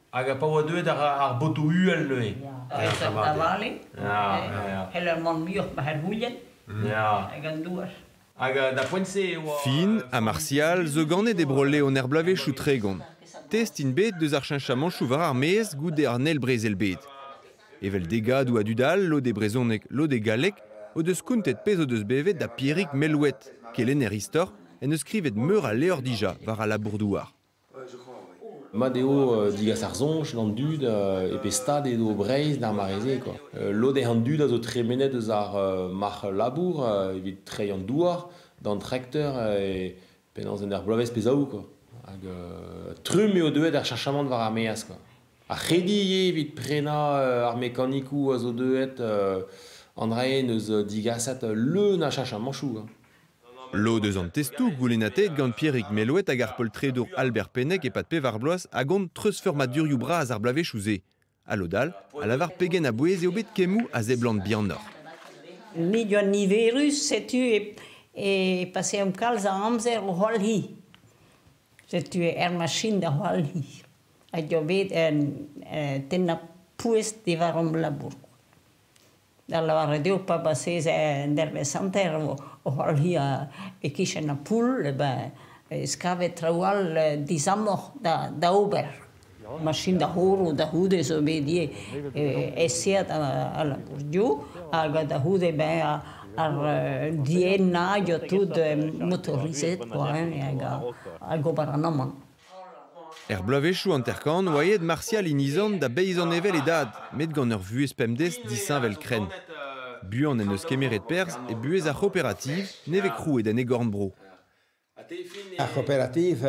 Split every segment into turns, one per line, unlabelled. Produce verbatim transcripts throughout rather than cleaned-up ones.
Aga pa oa deuet ar, ar boto uel le e.
Ja, ça va aller.
Ja, ja, ja.
Helemaal mioch ma her bouillen.
Ja.
Egan douar.
Aga da poent-se oa...
Fin, a Martial, zo ganet e brole on er blavechou tregon. Test in bet deus ar chinchamanchou war ar mez goude ar nel brezel bet. Evel degad ou a dudal, lo de brezonek, lo de galek, o deus kountet pez o deus bevet da Pierrik Melouet, kelen er istor, en eus skrivet meur a leor dija war a labourdouar.
Ma deo digas ar zonj, d'an dud, e pe stad edo breiz d'ar mareze, quoi. Lo de an dud a zo tremenet eus ar mar labour, evit trei an douar, d'an trakteur, e penans en er blavez pezaou, quoi. Hag trum eo deuet ar chachamant war ar meaz, quoi. A c'hedi ye evit prena ar mekanikou a zo deuet an raen eus digasat leun a chachamanchou, quoi.
Lo deus an testou goulenatet gant Pierrik Melouet hag ar poltredour Albert Pennek e pat pe war bloaz a gont treuz fermadurioù bras ar blavechou ze. A lodal, a lavar pegen a bouez eo bet kemou a zeblant bihan nor.
Ni joan niverus, setu e, e passé am kalz a amzer o c'hoalhi. Setu e er machin da c'hoalhi. A jo bet en ten a pouez de var am labour. Da lavar deo pa passez en derbe santer o c'hoalhi a e kichen a poul, e ben skavet traoal dizamor da, da ober. Machin da horo, da houde zo bet die essiat a labour dio, hag da houde ben a ar dien na jo tout motorizet, quoi, hag a gobar an amman.
Er blavechou an terkan oaet Martial inizan da beizan evel e dad, met gant ur vuez pemdez disin vel kren. Buan en eus kemeret perz e buez ar coopérative neve krouet en egorn bro.
Ar coopérative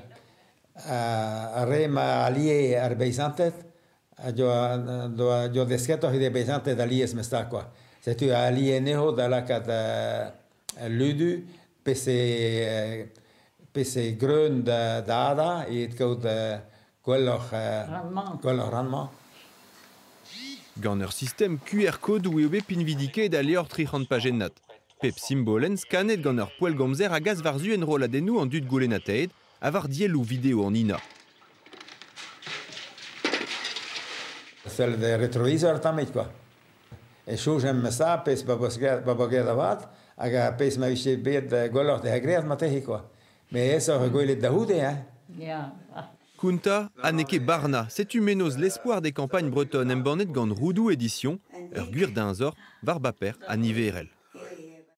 a rem alie ar beizantet, a jo desketor de beizantet alies mesta, quoi. Setu alie neho da lakat ludu, pese... pese grön da da e et kaut gwelloc'h gwelloc'h rendement.
Gant ur system Q R code ou eo bet pinvidike da leor tric'hant pagennat. Pep simbolen skanet gant ur poel gomzer a gaz war zu en roladennou an dud goulenateet a war diel ou video an ina.
Celle de retrovisor tamit, quoi. E chou j'aime ça, pes baboged avat, hag a pes ma viche bet gwelloc'h de hagreat matehi, quoi. Mais ça rigole de houde, hein?
Ja.
Kunta, anneke barna, setu menoz l'espoir des campagnes bretonnes embannet gant Roudou édition, ur gwir d'anzor, var baper a niverel.